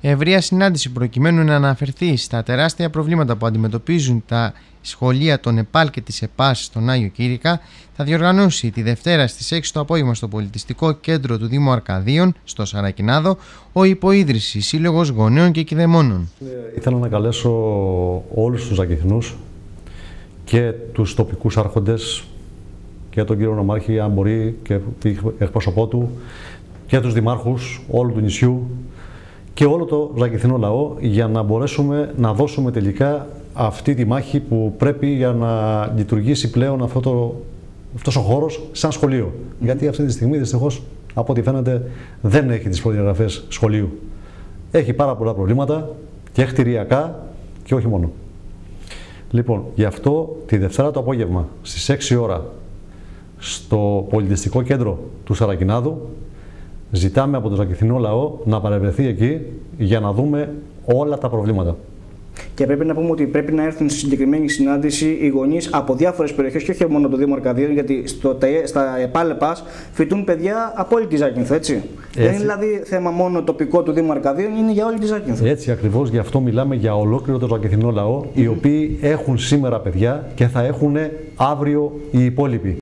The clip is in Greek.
Ευρεία συνάντηση προκειμένου να αναφερθεί στα τεράστια προβλήματα που αντιμετωπίζουν τα σχολεία των ΕΠΑΛ και της ΕΠΑΣ στον Άγιο Κήρυκα θα διοργανώσει τη Δευτέρα στις 6 το απόγευμα στο Πολιτιστικό Κέντρο του Δήμου Αρκαδίων, στο Σαρακινάδο, ο Υποίδρυση Σύλλογος Γονέων και Κηδεμόνων. Ήθελα να καλέσω όλους τους Ζακηθινούς και τους τοπικούς άρχοντες και τον κύριο Νομάρχη, αν μπορεί, και εκπρόσωπό του, και τους δημάρχους όλου του νησιού και όλο το Ζακηθινό λαό, για να μπορέσουμε να δώσουμε τελικά αυτή τη μάχη που πρέπει για να λειτουργήσει πλέον αυτός ο χώρος σαν σχολείο. Γιατί αυτή τη στιγμή δυστυχώς, από ό,τι φαίνεται, δεν έχει τις προδιαγραφές σχολείου. Έχει πάρα πολλά προβλήματα και κτηριακά και όχι μόνο. Λοιπόν, γι' αυτό τη Δευτέρα το απόγευμα στις 6 ώρα στο Πολιτιστικό Κέντρο του Σαρακινάδου ζητάμε από τον Ζακηθινό λαό να παρευρεθεί εκεί για να δούμε όλα τα προβλήματα. Και πρέπει να πούμε ότι πρέπει να έρθουν στη συγκεκριμένη συνάντηση οι γονείς από διάφορες περιοχές και όχι μόνο το Δήμο Αρκαδίων, γιατί στα ΕΠΑ-ΕΠΑΣ φοιτούν παιδιά από όλη τη Ζάκυνθο, έτσι. Δεν είναι δηλαδή θέμα μόνο τοπικό του Δήμου Αρκαδίων, είναι για όλη τη Ζάκυνθο. Έτσι ακριβώς, γι' αυτό μιλάμε για ολόκληρο το Ζακηθινό λαό, οι οποίοι έχουν σήμερα παιδιά και θα έχουν αύριο οι υπόλοιποι.